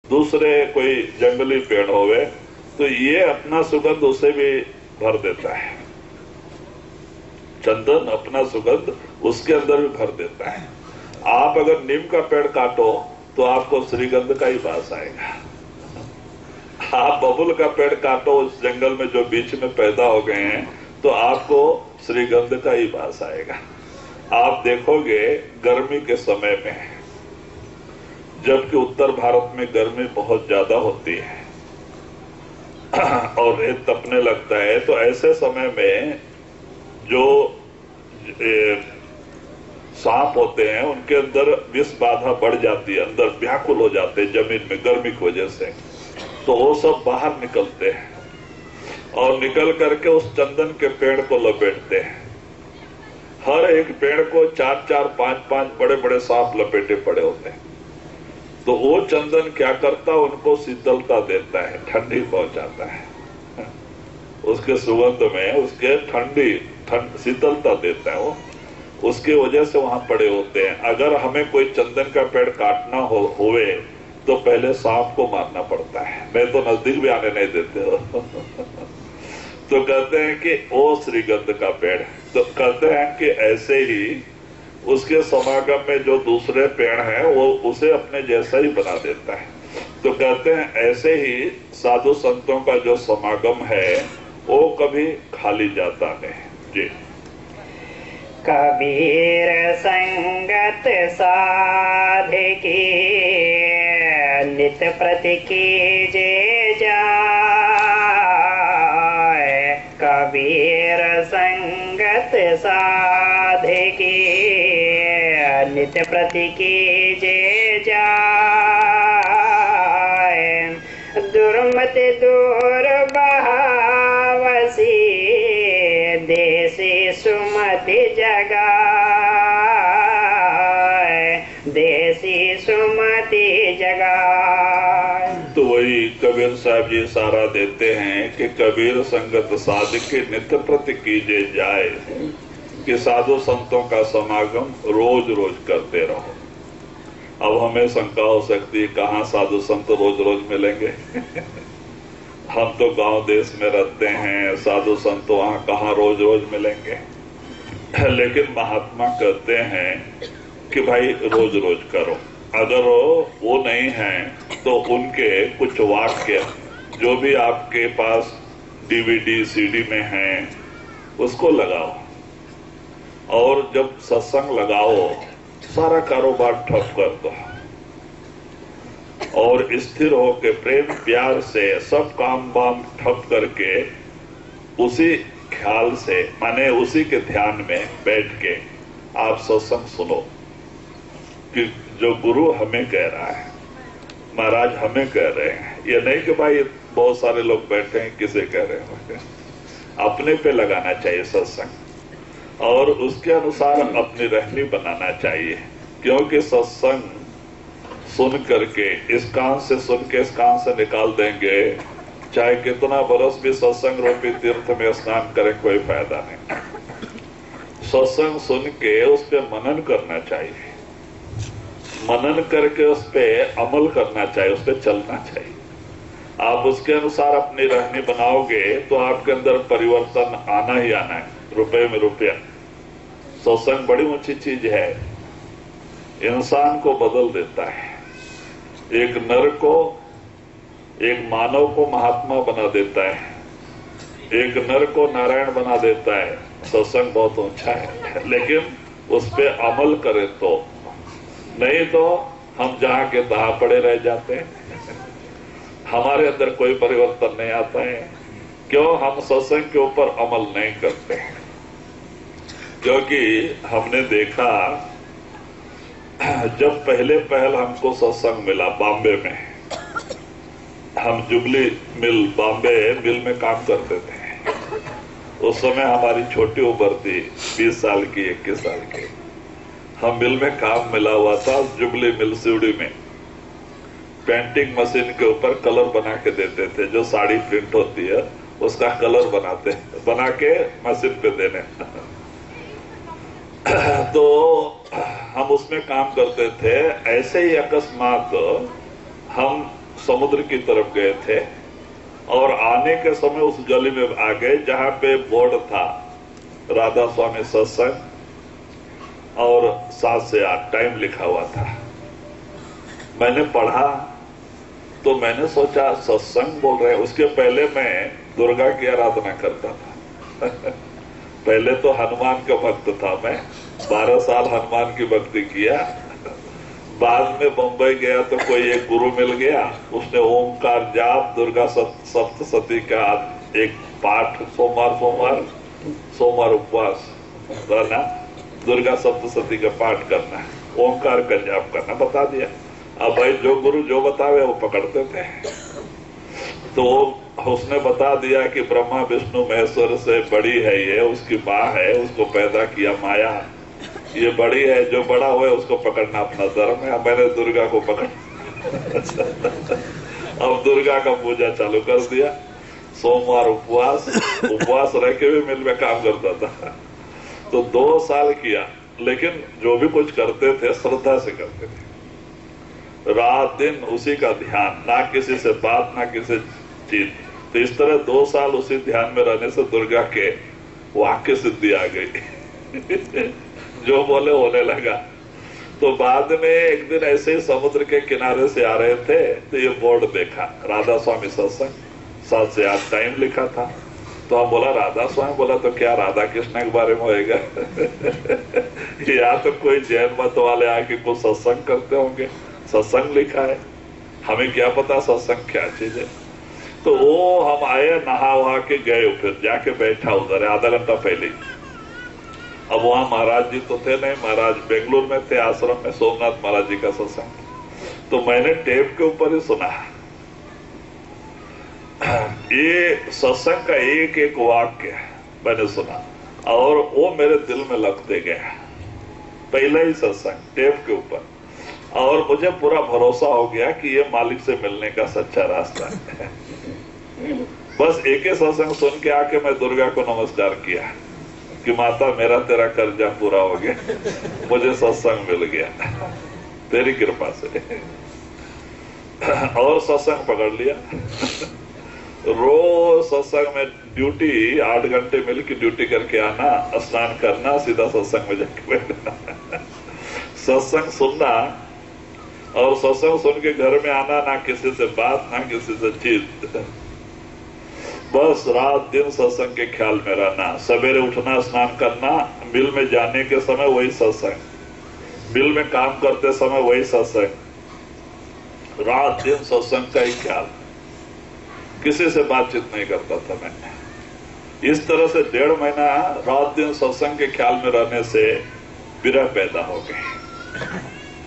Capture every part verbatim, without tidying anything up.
दूसरे कोई जंगली पेड़ होवे तो ये अपना सुगंध उसे भी भर देता है। चंदन अपना सुगंध उसके अंदर भी भर देता है। आप अगर नीम का पेड़ काटो तो आपको श्रीगंध का ही वास आएगा। आप बबुल का पेड़ काटो उस जंगल में जो बीच में पैदा हो गए हैं तो आपको श्रीगंध का ही वास आएगा। आप देखोगे गर्मी के समय में, जबकि उत्तर भारत में गर्मी बहुत ज्यादा होती है और रेत तपने लगता है, तो ऐसे समय में जो सांप होते हैं उनके अंदर विष बाधा बढ़ जाती है, अंदर व्याकुल हो जाते हैं जमीन में गर्मी की वजह से, तो वो सब बाहर निकलते हैं और निकल करके उस चंदन के पेड़ को लपेटते हैं। हर एक पेड़ को चार चार पांच पांच बड़े बड़े सांप लपेटे पड़े होते हैं। तो वो चंदन क्या करता, उनको शीतलता देता है, ठंडी पहुंचाता है। उसके सुगंध में उसके ठंडी ठंड शीतलता देता है वो, उसकी वजह से वहां पड़े होते हैं। अगर हमें कोई चंदन का पेड़ काटना हो हुए तो पहले सांप को मारना पड़ता है, मैं तो नजदीक भी आने नहीं देते हो। तो कहते हैं कि ओ श्रीगंध का पेड़, तो कहते हैं कि ऐसे ही उसके समागम में जो दूसरे पेड़ हैं वो उसे अपने जैसा ही बना देता है। तो कहते हैं ऐसे ही साधु संतों का जो समागम है वो कभी खाली जाता नहीं। जी। कबीर संगत साधकी नित प्रति कीजे जाए, कबीर संगत साधकी नित प्रति कीजे जाए, दुर्मति दूर बहावसी देसी सुमति जगाए, देसी सुमति जगाए। तो वही कबीर साहब जी सारा देते हैं कि कबीर संगत साधके नित्य प्रति कीजे जाए, कि साधु संतों का समागम रोज रोज करते रहो। अब हमें शंका हो सकती है कहाँ साधु संत रोज रोज मिलेंगे। हम तो गांव देश में रहते हैं, साधु संत वहाँ कहाँ रोज रोज मिलेंगे। लेकिन महात्मा कहते हैं कि भाई रोज रोज करो। अगर वो नहीं है तो उनके कुछ वाक्य जो भी आपके पास डीवीडी सीडी में हैं उसको लगाओ, और जब सत्संग लगाओ सारा कारोबार ठप कर दो और स्थिर होके प्रेम प्यार से सब काम वाम ठप करके उसी ख्याल से, माने उसी के ध्यान में बैठ के आप सत्संग सुनो कि जो गुरु हमें कह रहा है, महाराज हमें कह रहे हैं। ये नहीं कि भाई बहुत सारे लोग बैठे हैं किसे कह रहे हैं। अपने पे लगाना चाहिए सत्संग और उसके अनुसार अपनी रहनी बनाना चाहिए, क्योंकि सत्संग सुन करके इस कान से सुन के इस कान से निकाल देंगे, चाहे कितना बरस भी सत्संग रूपी तीर्थ में स्नान करें कोई फायदा नहीं। सत्संग सुन के उस पर मनन करना चाहिए, मनन करके उस पर अमल करना चाहिए, उस पर चलना चाहिए। आप उसके अनुसार अपनी रहनी बनाओगे तो आपके अंदर परिवर्तन आना ही आना है, रुपए में रुपया। सत्संग बड़ी ऊंची चीज है, इंसान को बदल देता है। एक नर को, एक मानव को महात्मा बना देता है, एक नर को नारायण बना देता है। सत्संग बहुत ऊंचा है, लेकिन उस पे अमल करे तो, नहीं तो हम जहां के तहां पड़े रह जाते हैं। हमारे अंदर कोई परिवर्तन नहीं आता है। क्यों? हम सत्संग के ऊपर अमल नहीं करते हैं। क्योंकि हमने देखा जब पहले पहल हमको सत्संग मिला बॉम्बे में, हम जुबली मिल बॉम्बे मिल में काम करते थे। उस समय हमारी छोटी उम्र थी, बीस साल की, इक्कीस साल की। हम मिल में काम मिला हुआ था, जुबली मिल सिवड़ी में। पेंटिंग मशीन के ऊपर कलर बना के देते थे, जो साड़ी प्रिंट होती है उसका कलर बनाते बना के मशीन पे देने। तो हम उसमें काम करते थे। ऐसे ही अकस्मात हम समुद्र की तरफ गए थे और आने के समय उस गली में आ गए जहां पे बोर्ड था राधा स्वामी सत्संग और सात से आठ टाइम लिखा हुआ था। मैंने पढ़ा तो मैंने सोचा सत्संग बोल रहे हैं। उसके पहले मैं दुर्गा की आराधना करता था पहले तो हनुमान का भक्त था मैं, बारह साल हनुमान की भक्ति किया। बाद में बंबई गया तो कोई एक गुरु मिल गया, उसने ओमकार जाप दुर्गा सप्तशती का एक पाठ सोमवार सोमवार सोमवार उपवास करना, दुर्गा सप्तशती का पाठ करना, ओमकार का जाप करना बता दिया। अब भाई जो गुरु जो बतावे वो पकड़ते थे। तो उसने बता दिया कि ब्रह्मा विष्णु महेश्वर से बड़ी है ये, उसकी माँ है, उसको पैदा किया माया, ये बड़ी है, जो बड़ा हुआ उसको पकड़ना अपना धर्म है। मैंने दुर्गा को पकड़ अब दुर्गा का पूजा चालू कर दिया। सोमवार उपवास उपवास रह के भी मिल में काम करता था। तो दो साल किया, लेकिन जो भी कुछ करते थे श्रद्धा से करते थे, रात दिन उसी का ध्यान, ना किसी से बात ना किसी चीज। तो इस तरह दो साल उसी ध्यान में रहने से दुर्गा के वाक्य सिद्धि आ गई जो बोले होने लगा। तो बाद में एक दिन ऐसे ही समुद्र के किनारे से आ रहे थे तो ये बोर्ड देखा, राधा स्वामी सत्संग सात से आठ टाइम लिखा था। तो हम बोला राधा स्वामी, बोला तो क्या राधा कृष्ण के बारे में होएगा या तो कोई जैन मत वाले आके कुछ सत्संग करते होंगे, सत्संग लिखा है, हमें क्या पता सत्संग क्या चीज है। तो वो हम आए, नहा वहा के गए, फिर जाके बैठा उधर आधा घंटा पहले। अब वहां महाराज जी तो थे नहीं, महाराज बेंगलुरु में थे आश्रम में, सोमनाथ महाराज जी का सत्संग। तो मैंने टेप के ऊपर ही सुना ये सत्संग का एक एक वाक्य मैंने सुना और वो मेरे दिल में लगते गया। पहला ही सत्संग टेप के ऊपर, और मुझे पूरा भरोसा हो गया कि ये मालिक से मिलने का सच्चा रास्ता है। बस एक ही सत्संग सुन के आके मैं दुर्गा को नमस्कार किया कि माता मेरा तेरा कर्जा पूरा हो गया, मुझे सत्संग मिल गया तेरी कृपा से। और सत्संग पकड़ लिया। रोज सत्संग में ड्यूटी आठ घंटे मिल की ड्यूटी करके आना, स्नान करना, सीधा सत्संग में जाके बैठना, सत्संग सुनना और सत्संग सुन के घर में आना, ना किसी से बात ना किसी से चीज, बस रात दिन सत्संग के ख्याल में रहना। सवेरे उठना, स्नान करना, मिल में जाने के समय वही सत्संग, मिल में काम करते समय वही सत्संग, रात दिन सत्संग का ही ख्याल, किसी से बातचीत नहीं करता था मैं। इस तरह से डेढ़ महीना रात दिन सत्संग के ख्याल में रहने से विरह पैदा हो गई।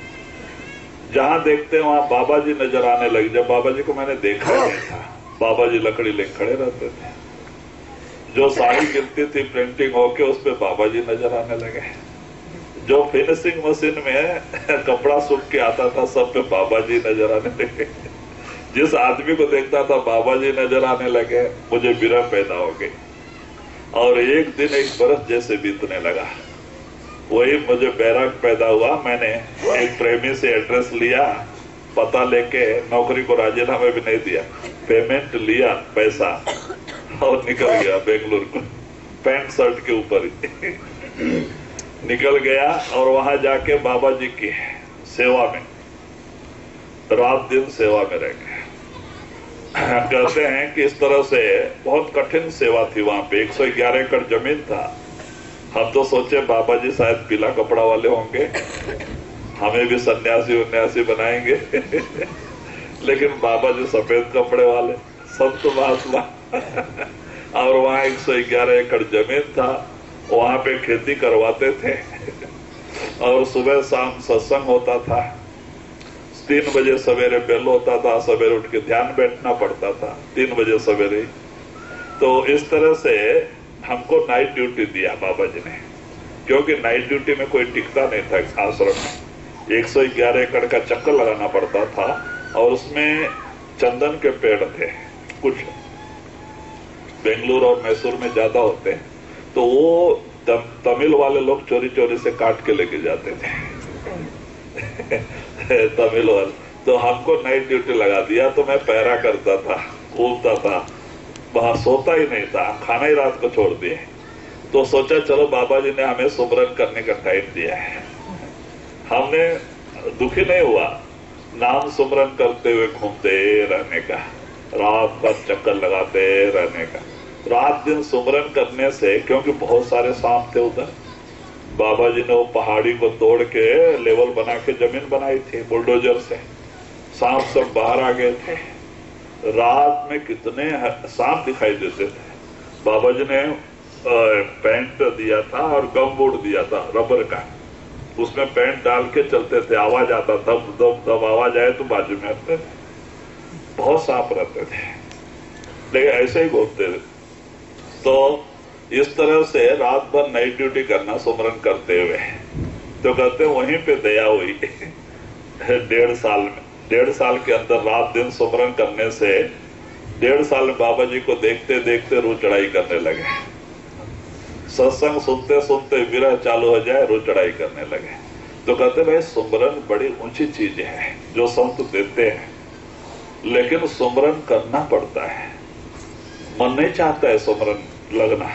जहां देखते वहां बाबा जी नजर आने लगे। जब बाबा जी को मैंने देखा नहीं था, बाबा जी लकड़ी लेकर खड़े रहते थे, जो साड़ी गिरती थी प्रिंटिंग होके उस पे बाबा जी नजर आने लगे, जो फिनिशिंग मशीन में कपड़ा सूख के आता था सब पे बाबा जी नजर आने लगे। जिस आदमी को देखता था बाबा जी नजर आने लगे, मुझे विरह पैदा हो गई और एक दिन एक बरस जैसे बीतने लगा। वही मुझे बैराग पैदा हुआ। मैंने एक प्रेमी से एड्रेस लिया, पता लेके, नौकरी को राजीनामा भी नहीं दिया, पेमेंट लिया पैसा और निकल गया बेंगलुरु को, पैंट शर्ट के ऊपर ही निकल गया। और वहां जाके बाबा जी की सेवा में रात दिन सेवा में रह गए। कहते हैं कि इस तरह से बहुत कठिन सेवा थी वहां पे। एक सौ ग्यारह एकड़ जमीन था। हम तो सोचे बाबा जी शायद पीला कपड़ा वाले होंगे, हमें भी सन्यासी उन्यासी बनाएंगे लेकिन बाबा जी सफेद कपड़े वाले, संत महात्मा और वहां एक सौ ग्यारह एकड़ जमीन था, वहां पे खेती करवाते थे और सुबह शाम सत्संग होता था। तीन बजे सवेरे बेल होता था, सवेरे उठ के ध्यान बैठना पड़ता था तीन बजे सवेरे। तो इस तरह से हमको नाइट ड्यूटी दिया बाबा जी ने, क्योंकि नाइट ड्यूटी में कोई टिकता नहीं था आश्रम में। एक सौ ग्यारह एकड़ का चक्कर लगाना पड़ता था और उसमें चंदन के पेड़ थे कुछ, बेंगलुरु और मैसूर में ज्यादा होते, तो वो तमिल वाले लोग चोरी चोरी से काट के लेके जाते थे तमिल वाले तो हमको नाइट ड्यूटी लगा दिया, तो मैं पैरा करता था, घूमता था, वहां सोता ही नहीं था, खाना ही रात को छोड़ दिए। तो सोचा चलो बाबा जी ने हमें सुमरन करने का टाइम दिया है, हमने दुखी नहीं हुआ, नाम सुमरन करते हुए घूमते रहने का, रात भर चक्कर लगाते रहने का। रात दिन सुमरन करने से, क्योंकि बहुत सारे सांप थे उधर, बाबा जी ने वो पहाड़ी को तोड़ के लेवल बना के जमीन बनाई थी बुलडोजर से, सांप सब बाहर आ गए थे। रात में कितने सांप दिखाई देते थे। बाबा जी ने पैंट दिया था और गम बूट दिया था रबर का, उसमें पैंट डाल के चलते थे, आवाज आता तब दब दब आवाज आए तो बाजू में आते थे। बहुत सांप रहते थे, लेकिन ऐसे ही घूमते थे। तो इस तरह से रात भर नाइट ड्यूटी करना सुमरन करते हुए, तो कहते वहीं पे दया हुई डेढ़ साल में। डेढ़ साल के अंदर रात दिन सुमरन करने से डेढ़ साल में बाबा जी को देखते देखते रू चढ़ाई करने लगे। सत्संग सुनते सुनते विरह चालू हो जाए, रू चढ़ाई करने लगे। तो कहते भाई सुमरन बड़ी ऊंची चीज है जो संत देते हैं, लेकिन सुमरन करना पड़ता है। मन नहीं चाहता है सुमरन लगना,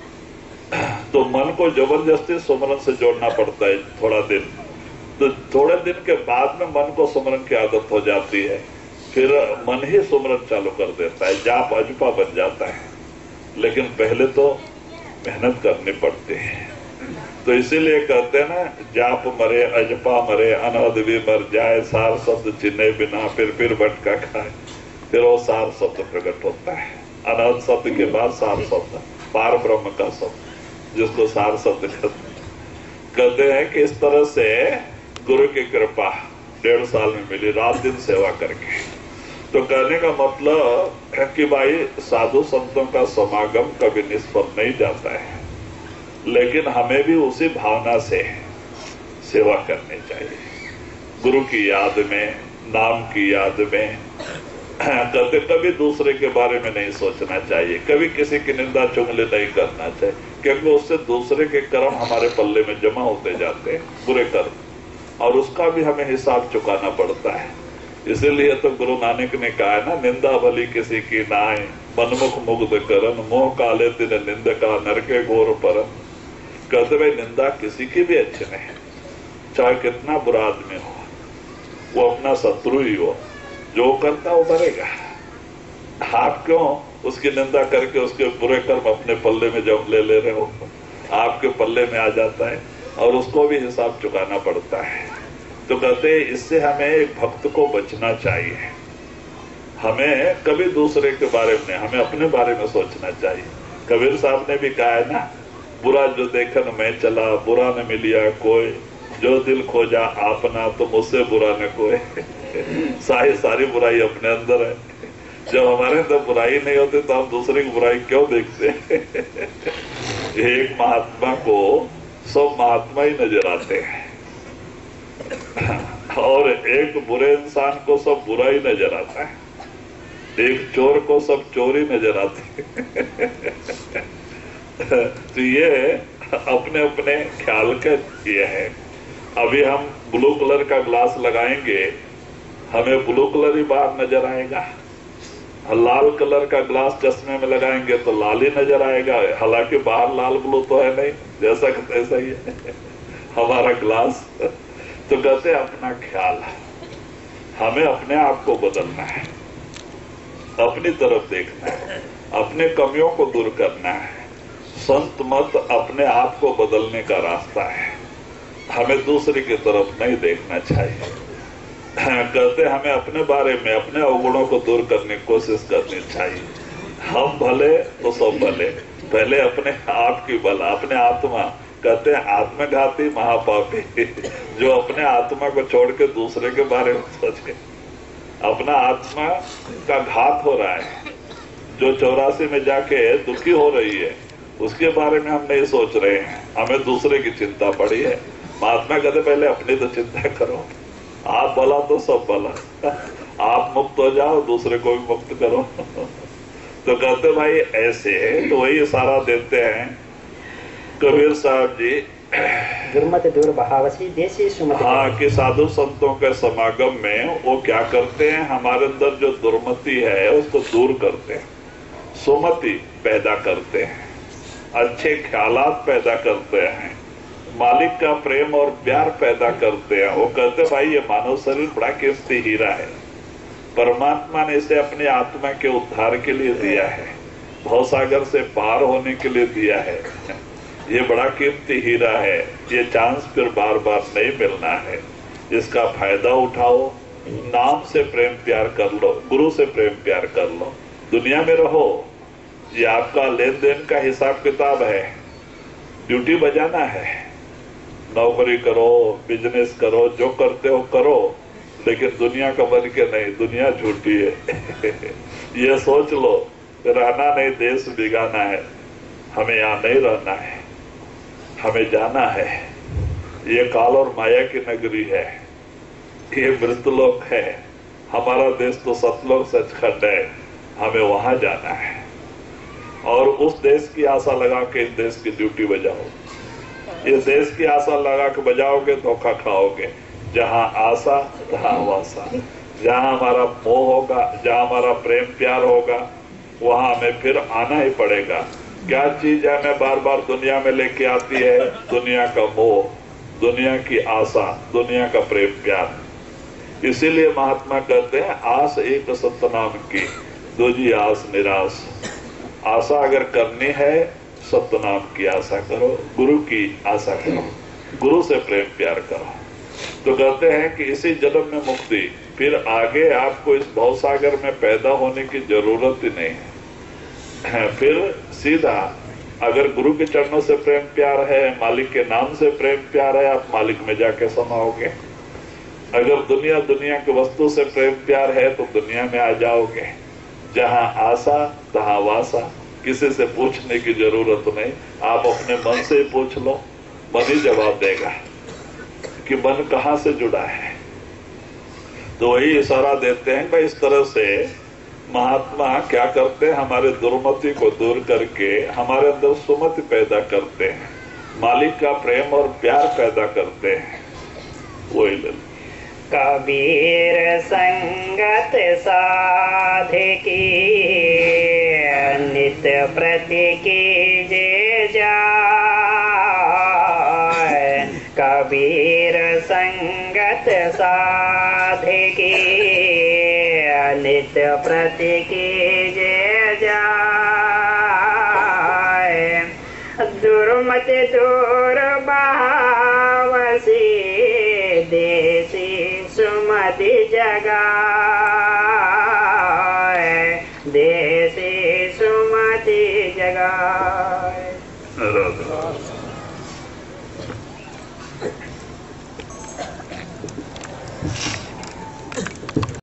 तो मन को जबरदस्ती सुमरन से जोड़ना पड़ता है थोड़ा दिन। तो थोड़े दिन के बाद में मन को सुमरन की आदत हो जाती है, फिर मन ही सुमरन चालू कर देता है, जाप अजपा बन जाता है। लेकिन पहले तो मेहनत करनी पड़ती है। तो इसीलिए कहते हैं ना, जाप मरे अजपा मरे अनहद भी मर जाए, सार शब्द चिन्हे बिना फिर फिर भटका खाए। फिर वो सार शब्द प्रकट होता है। अनहद शब्द के बाद सार शब्द, पार ब्रह्म का शब्द, जिसको सार शब्द कहते हैं। कि इस तरह से गुरु की कृपा डेढ़ साल में मिली, रात दिन सेवा करके। तो कहने का मतलब है कि भाई साधु संतों का समागम कभी निष्फल नहीं जाता है, लेकिन हमें भी उसी भावना से सेवा करनी चाहिए। गुरु की याद में, नाम की याद में। कहते कभी दूसरे के बारे में नहीं सोचना चाहिए, कभी किसी की निंदा चुगली नहीं करना चाहिए, क्योंकि उससे दूसरे के कर्म हमारे पल्ले में जमा होते जाते हैं, बुरे कर्म, और उसका भी हमें हिसाब चुकाना पड़ता है। इसीलिए तो गुरु नानक ने कहा है ना, निंदा भली किसी की नाय, मनमुख मुग्ध करन, मोह काले दिन निंदका नरके घोर परन। कहते भाई निंदा किसी की भी अच्छी नहीं, चाहे कितना बुरा आदमी हो, वो अपना शत्रु ही हो, जो करता वो भरेगा। आप क्यों उसकी निंदा करके उसके बुरे कर्म अपने पल्ले में जब ले ले रहे हो? आपके पल्ले में आ जाता है और उसको भी हिसाब चुकाना पड़ता है। तो कहते हैं इससे हमें एक भक्त को बचना चाहिए। हमें कभी दूसरे के बारे में, हमें अपने बारे में सोचना चाहिए। कबीर साहब ने भी कहा है ना, बुरा जो देखन मैं चला, बुरा न मिलिया कोई, जो दिल खोजा आपना तो मुझसे बुरा न कोई। सारी सारी बुराई अपने अंदर है। जब हमारे अंदर बुराई नहीं होती तो हम दूसरे की बुराई क्यों देखते? एक महात्मा को सब महात्मा ही नजर आते हैं, और एक बुरे इंसान को सब बुरा ही नजर आता है। एक चोर को सब चोरी नजर आते हैं। तो ये अपने अपने ख्याल के ये है। अभी हम ब्लू कलर का ग्लास लगाएंगे, हमें ब्लू कलर ही बाहर नजर आएगा। लाल कलर का ग्लास चश्मे में लगाएंगे तो लाल ही नजर आएगा, हालांकि बाहर लाल ब्लू तो है नहीं, जैसा कि तैसा ही है हमारा ग्लास। तो कहते अपना ख्याल, हमें अपने आप को बदलना है, अपनी तरफ देखना है, अपने कमियों को दूर करना है। संत मत अपने आप को बदलने का रास्ता है, हमें दूसरे की तरफ नहीं देखना चाहिए। कहते हमें अपने बारे में, अपने अवगुणों को दूर करने की कोशिश करनी चाहिए। हम भले तो सब भले, पहले अपने आप की भला, अपने आत्मा। कहते हैं आत्मघाती महापापी, जो अपने आत्मा को छोड़ के दूसरे के बारे में सोचे। अपना आत्मा का घात हो रहा है, जो चौरासी में जाके दुखी हो रही है, उसके बारे में हम नहीं सोच रहे हैं, हमें दूसरे की चिंता पड़ी है। महात्मा कहते पहले अपनी तो चिंता करो, आप भला तो सब भला, आप मुक्त हो जाओ, दूसरे को भी मुक्त करो। तो कहते भाई ऐसे, तो वही इशारा देते हैं कबीर साहब जी धर्मते दुर्भावसी देशी सुमति। हाँ, कि साधु संतों के समागम में वो क्या करते हैं, हमारे अंदर जो दुर्मति है उसको दूर करते हैं, सुमति पैदा करते हैं, अच्छे ख्यालात पैदा करते हैं, मालिक का प्रेम और प्यार पैदा करते हैं। वो कहते हैं भाई ये मानव शरीर बड़ा कीमती हीरा है, परमात्मा ने इसे अपनी आत्मा के उद्धार के लिए दिया है, भवसागर से पार होने के लिए दिया है। ये बड़ा कीमती हीरा है, ये चांस फिर बार बार नहीं मिलना है, इसका फायदा उठाओ, नाम से प्रेम प्यार कर लो, गुरु से प्रेम प्यार कर लो, दुनिया में रहो। ये आपका लेन देन का हिसाब किताब है, ड्यूटी बजाना है, नौकरी करो, बिजनेस करो, जो करते हो करो, लेकिन दुनिया का बन के नहीं, दुनिया झूठी है। ये सोच लो, रहना नहीं देश बिगाना है, हमें यहाँ नहीं रहना है, हमें जाना है। ये काल और माया की नगरी है, ये मृतलोक है, हमारा देश तो सतलोक सचखंड है, हमें वहां जाना है। और उस देश की आशा लगा के इस देश की ड्यूटी बजाओ, इस देश की आशा लगा के बजाओगे धोखा खाओगे। जहां आशा तहां वासा, जहां हमारा मोह होगा, जहां हमारा प्रेम प्यार होगा, वहां हमें फिर आना ही पड़ेगा। क्या चीज है मैं बार बार दुनिया में लेके आती है? दुनिया का मोह, दुनिया की आशा, दुनिया का प्रेम प्यार। इसीलिए महात्मा कहते हैं आस एक सतनाम की, दूजी आस निराश। आशा अगर करनी है सतनाम की आशा करो, गुरु की आशा करो, गुरु से प्रेम प्यार करो। तो कहते हैं कि इसी जन्म में मुक्ति, फिर आगे आपको इस भवसागर में पैदा होने की जरूरत ही नहीं है। फिर सीधा अगर गुरु के चरणों से प्रेम प्यार है, मालिक के नाम से प्रेम प्यार है, आप मालिक में जाके समाओगे। अगर दुनिया दुनिया की वस्तु से प्रेम प्यार है तो दुनिया में आ जाओगे। जहां आशा तहां वासा, किसी से पूछने की जरूरत नहीं, आप अपने मन से ही पूछ लो, मन ही जवाब देगा कि मन कहां से जुड़ा है। तो वही इशारा देते हैं भाई, इस तरह से महात्मा क्या करते हैं, हमारे दुर्मति को दूर करके हमारे अंदर सुमति पैदा करते हैं, मालिक का प्रेम और प्यार पैदा करते हैं। वही ले कबीर संगत साधकी नित्य प्रति कीजे जाय। कबीर संगत साधकी नित्य प्रति कीजे जाय। दुर्मत दूर बहावसी देसी सुमति जगाए, देसी सुमति जगाए।